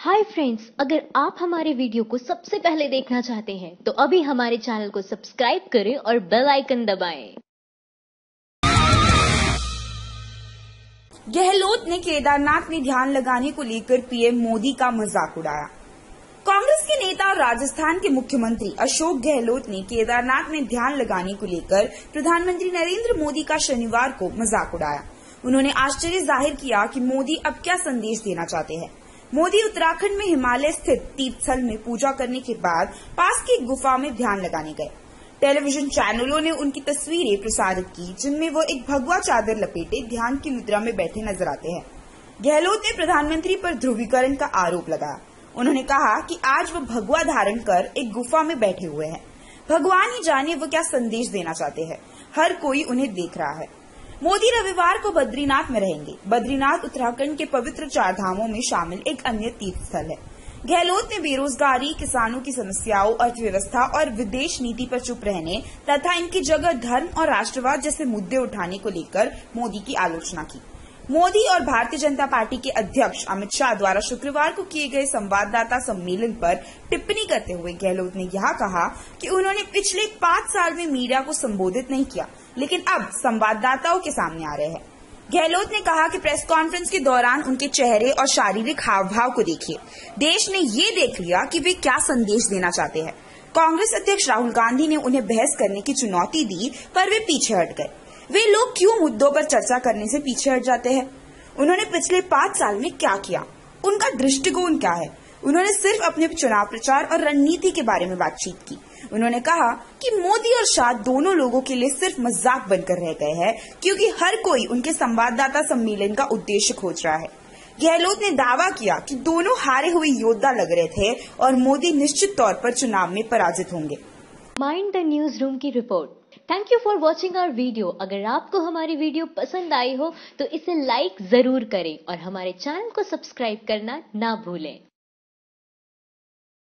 Hi friends, अगर आप हमारे वीडियो को सबसे पहले देखना चाहते हैं तो अभी हमारे चैनल को सब्सक्राइब करें और बेल आइकन दबाएं। गहलोत ने केदारनाथ में ध्यान लगाने को लेकर पीएम मोदी का मजाक उड़ाया। कांग्रेस के नेता और राजस्थान के मुख्यमंत्री अशोक गहलोत ने केदारनाथ में ध्यान लगाने को लेकर प्रधानमंत्री नरेंद्र मोदी का शनिवार को मजाक उड़ाया। उन्होंने आश्चर्य जाहिर किया कि मोदी अब क्या संदेश देना चाहते हैं। मोदी उत्तराखंड में हिमालय स्थित तीर्थस्थल में पूजा करने के बाद पास की एक गुफा में ध्यान लगाने गए। टेलीविजन चैनलों ने उनकी तस्वीरें प्रसारित की, जिनमें वो एक भगवा चादर लपेटे ध्यान की मुद्रा में बैठे नजर आते हैं। गहलोत ने प्रधानमंत्री पर ध्रुवीकरण का आरोप लगाया। उन्होंने कहा कि आज वो भगवा धारण कर एक गुफा में बैठे हुए हैं। भगवान ही जाने वो क्या संदेश देना चाहते हैं। हर कोई उन्हें देख रहा है। मोदी रविवार को बद्रीनाथ में रहेंगे। बद्रीनाथ उत्तराखंड के पवित्र 4 धामों में शामिल एक अन्य तीर्थ स्थल है। गहलोत ने बेरोजगारी, किसानों की समस्याओं, अर्थव्यवस्था और विदेश नीति पर चुप रहने तथा इनकी जगह धर्म और राष्ट्रवाद जैसे मुद्दे उठाने को लेकर मोदी की आलोचना की। मोदी और भारतीय जनता पार्टी के अध्यक्ष अमित शाह द्वारा शुक्रवार को किए गए संवाददाता सम्मेलन पर टिप्पणी करते हुए गहलोत ने यह कहा कि उन्होंने पिछले 5 साल में मीडिया को संबोधित नहीं किया, लेकिन अब संवाददाताओं के सामने आ रहे हैं। गहलोत ने कहा कि प्रेस कॉन्फ्रेंस के दौरान उनके चेहरे और शारीरिक हाव भाव को देखिए। देश ने ये देख लिया कि वे क्या संदेश देना चाहते हैं। कांग्रेस अध्यक्ष राहुल गांधी ने उन्हें बहस करने की चुनौती दी, पर वे पीछे हट गए। वे लोग क्यों मुद्दों पर चर्चा करने से पीछे हट जाते हैं? उन्होंने पिछले 5 साल में क्या किया? उनका दृष्टिकोण क्या है? उन्होंने सिर्फ अपने चुनाव प्रचार और रणनीति के बारे में बातचीत की। उन्होंने कहा कि मोदी और शाह दोनों लोगों के लिए सिर्फ मजाक बनकर रह गए हैं, क्योंकि हर कोई उनके संवाददाता सम्मेलन का उद्देश्य खोज रहा है। गहलोत ने दावा किया कि दोनों हारे हुए योद्धा लग रहे थे और मोदी निश्चित तौर पर चुनाव में पराजित होंगे। माइंड द न्यूज रूम की रिपोर्ट। Thank you for watching our video. अगर आपको हमारी वीडियो पसंद आई हो तो इसे लाइक जरूर करें और हमारे चैनल को सब्सक्राइब करना ना भूलें।